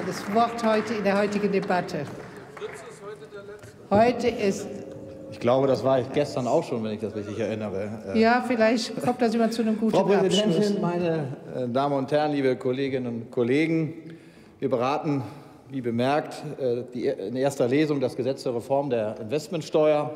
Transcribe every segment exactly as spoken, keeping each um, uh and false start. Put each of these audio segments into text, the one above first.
das Wort heute in der heutigen Debatte. Heute ist... Ich glaube, das war ich gestern auch schon, wenn ich das richtig erinnere. Ja, vielleicht kommt das immer zu einem guten Frau Abschluss. Frau Präsidentin, meine Damen und Herren, liebe Kolleginnen und Kollegen! Wir beraten, wie bemerkt, die in erster Lesung das Gesetz zur Reform der Investmentsteuer.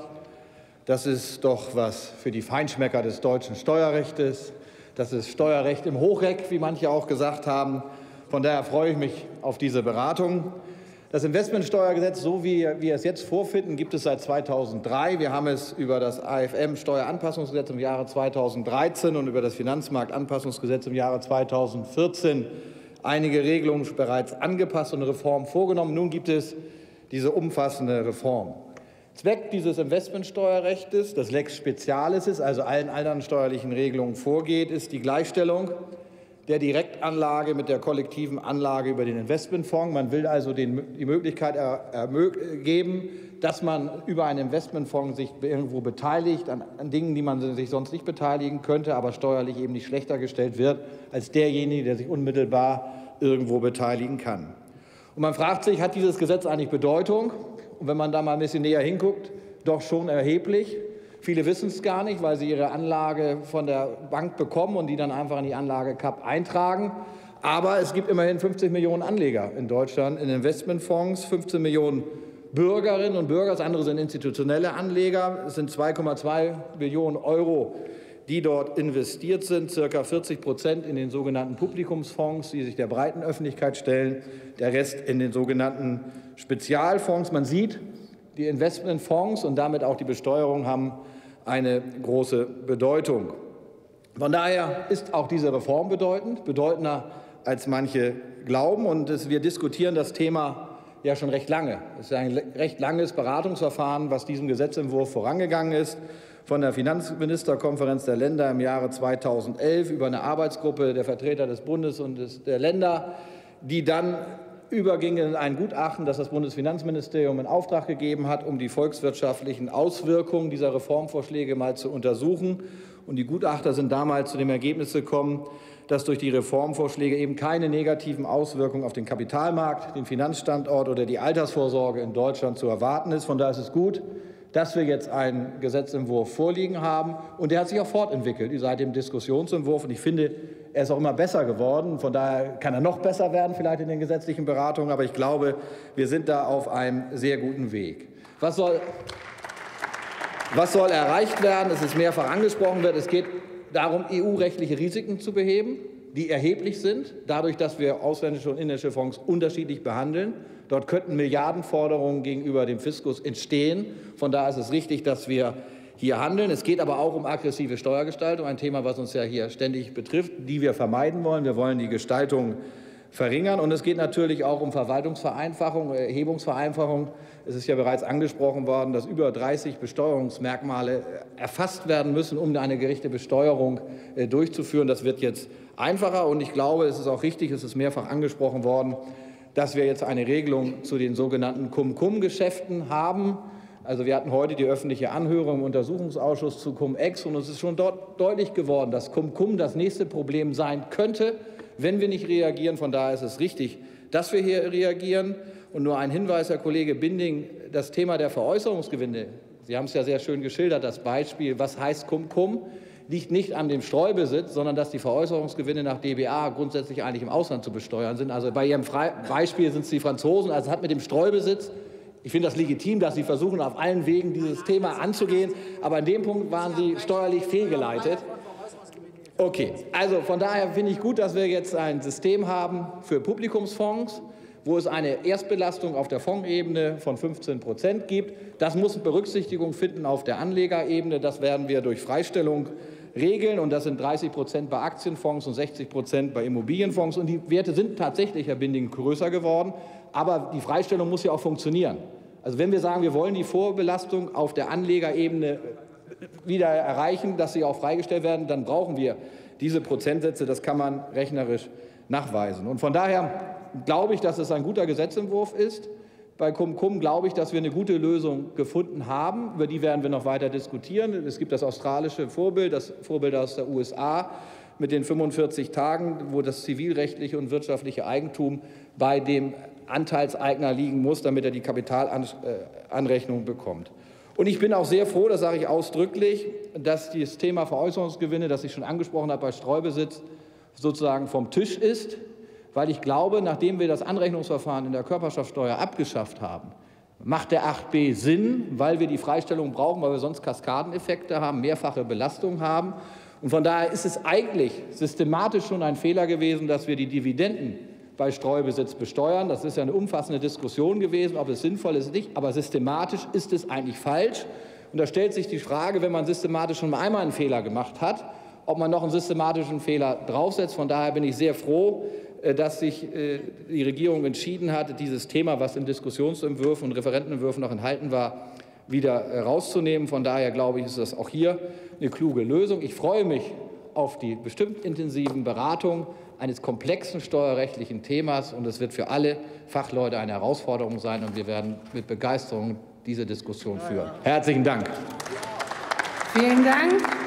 Das ist doch was für die Feinschmecker des deutschen Steuerrechts. Das ist Steuerrecht im Hochreck, wie manche auch gesagt haben. Von daher freue ich mich auf diese Beratung. Das Investmentsteuergesetz, so wie wir es jetzt vorfinden, gibt es seit zweitausenddrei. Wir haben es über das A F M-Steueranpassungsgesetz im Jahre zweitausenddreizehn und über das Finanzmarktanpassungsgesetz im Jahre zweitausendvierzehn einige Regelungen bereits angepasst und Reformen vorgenommen. Nun gibt es diese umfassende Reform. Zweck dieses Investmentsteuerrechts, das Lex Specialis ist, also allen anderen steuerlichen Regelungen vorgeht, ist die Gleichstellung der Direktanlage mit der kollektiven Anlage über den Investmentfonds. Man will also den, die Möglichkeit er, geben, dass man über einen Investmentfonds sich irgendwo beteiligt an, an Dingen, die man sich sonst nicht beteiligen könnte, aber steuerlich eben nicht schlechter gestellt wird als derjenige, der sich unmittelbar irgendwo beteiligen kann. Und man fragt sich, hat dieses Gesetz eigentlich Bedeutung? Und wenn man da mal ein bisschen näher hinguckt, doch schon erheblich. Viele wissen es gar nicht, weil sie ihre Anlage von der Bank bekommen und die dann einfach in die Anlage-K A P eintragen. Aber es gibt immerhin fünfzig Millionen Anleger in Deutschland in Investmentfonds, fünfzehn Millionen Bürgerinnen und Bürger. Das andere sind institutionelle Anleger. Es sind zwei Komma zwei Billionen Euro, die dort investiert sind, circa vierzig Prozent in den sogenannten Publikumsfonds, die sich der breiten Öffentlichkeit stellen, der Rest in den sogenannten Spezialfonds. Man sieht, die Investmentfonds und damit auch die Besteuerung haben eine große Bedeutung. Von daher ist auch diese Reform bedeutend, bedeutender als manche glauben. Und wir diskutieren das Thema ja schon recht lange. Es ist ein recht langes Beratungsverfahren, was diesem Gesetzentwurf vorangegangen ist, von der Finanzministerkonferenz der Länder im Jahre zweitausendelf über eine Arbeitsgruppe der Vertreter des Bundes und des, der Länder, die dann überging in ein Gutachten, das das Bundesfinanzministerium in Auftrag gegeben hat, um die volkswirtschaftlichen Auswirkungen dieser Reformvorschläge mal zu untersuchen. Und die Gutachter sind damals zu dem Ergebnis gekommen, dass durch die Reformvorschläge eben keine negativen Auswirkungen auf den Kapitalmarkt, den Finanzstandort oder die Altersvorsorge in Deutschland zu erwarten ist. Von daher ist es gut, dass wir jetzt einen Gesetzentwurf vorliegen haben. Und der hat sich auch fortentwickelt seit dem Diskussionsentwurf. Und ich finde, er ist auch immer besser geworden. Von daher kann er noch besser werden, vielleicht in den gesetzlichen Beratungen. Aber ich glaube, wir sind da auf einem sehr guten Weg. Was soll, was soll erreicht werden? Es ist mehrfach angesprochen wird. Es geht darum, E U-rechtliche Risiken zu beheben, die erheblich sind, dadurch, dass wir ausländische und inländische Fonds unterschiedlich behandeln. Dort könnten Milliardenforderungen gegenüber dem Fiskus entstehen. Von daher ist es richtig, dass wir hier handeln. Es geht aber auch um aggressive Steuergestaltung, ein Thema, was uns ja hier ständig betrifft, die wir vermeiden wollen. Wir wollen die Gestaltung verringern. Und es geht natürlich auch um Verwaltungsvereinfachung, Erhebungsvereinfachung. Es ist ja bereits angesprochen worden, dass über dreißig Besteuerungsmerkmale erfasst werden müssen, um eine gerechte Besteuerung durchzuführen. Das wird jetzt einfacher. Und ich glaube, es ist auch richtig, es ist mehrfach angesprochen worden, dass wir jetzt eine Regelung zu den sogenannten Cum-Cum-Geschäften haben. Also wir hatten heute die öffentliche Anhörung im Untersuchungsausschuss zu Cum-Ex und es ist schon dort deutlich geworden, dass Cum-Cum das nächste Problem sein könnte, wenn wir nicht reagieren. Von daher ist es richtig, dass wir hier reagieren. Und nur ein Hinweis, Herr Kollege Binding, das Thema der Veräußerungsgewinne, Sie haben es ja sehr schön geschildert, das Beispiel, was heißt Cum-Cum, liegt nicht an dem Streubesitz, sondern dass die Veräußerungsgewinne nach D B A grundsätzlich eigentlich im Ausland zu besteuern sind. Also bei Ihrem Beispiel sind es die Franzosen. Also es hat mit dem Streubesitz, ich finde das legitim, dass Sie versuchen, auf allen Wegen dieses Thema anzugehen. Aber in dem Punkt waren Sie steuerlich fehlgeleitet. Okay, also von daher finde ich gut, dass wir jetzt ein System haben für Publikumsfonds, wo es eine Erstbelastung auf der Fondsebene von fünfzehn Prozent gibt. Das muss Berücksichtigung finden auf der Anlegerebene. Das werden wir durch Freistellung regeln. Und das sind dreißig Prozent bei Aktienfonds und sechzig Prozent bei Immobilienfonds. Und die Werte sind tatsächlich, Herr Binding, größer geworden. Aber die Freistellung muss ja auch funktionieren. Also wenn wir sagen, wir wollen die Vorbelastung auf der Anlegerebene wieder erreichen, dass sie auch freigestellt werden, dann brauchen wir diese Prozentsätze. Das kann man rechnerisch nachweisen. Und von daher glaube ich, dass es ein guter Gesetzentwurf ist. Bei Cum-Cum glaube ich, dass wir eine gute Lösung gefunden haben. Über die werden wir noch weiter diskutieren. Es gibt das australische Vorbild, das Vorbild aus der U S A mit den fünfundvierzig Tagen, wo das zivilrechtliche und wirtschaftliche Eigentum bei dem Anteilseigner liegen muss, damit er die Kapitalanrechnung bekommt. Und ich bin auch sehr froh, das sage ich ausdrücklich, dass das Thema Veräußerungsgewinne, das ich schon angesprochen habe bei Streubesitz, sozusagen vom Tisch ist, weil ich glaube, nachdem wir das Anrechnungsverfahren in der Körperschaftsteuer abgeschafft haben, macht der acht b Sinn, weil wir die Freistellung brauchen, weil wir sonst Kaskadeneffekte haben, mehrfache Belastung haben. Und von daher ist es eigentlich systematisch schon ein Fehler gewesen, dass wir die Dividenden bei Streubesitz besteuern. Das ist ja eine umfassende Diskussion gewesen, ob es sinnvoll ist oder nicht. Aber systematisch ist es eigentlich falsch. Und da stellt sich die Frage, wenn man systematisch schon einmal einen Fehler gemacht hat, ob man noch einen systematischen Fehler draufsetzt. Von daher bin ich sehr froh, dass sich die Regierung entschieden hat, dieses Thema, was in Diskussionsentwürfen und Referentenentwürfen noch enthalten war, wieder rauszunehmen. Von daher glaube ich, ist das auch hier eine kluge Lösung. Ich freue mich auf die bestimmt intensiven Beratungen eines komplexen steuerrechtlichen Themas. Und es wird für alle Fachleute eine Herausforderung sein. Und wir werden mit Begeisterung diese Diskussion führen. Herzlichen Dank. Vielen Dank.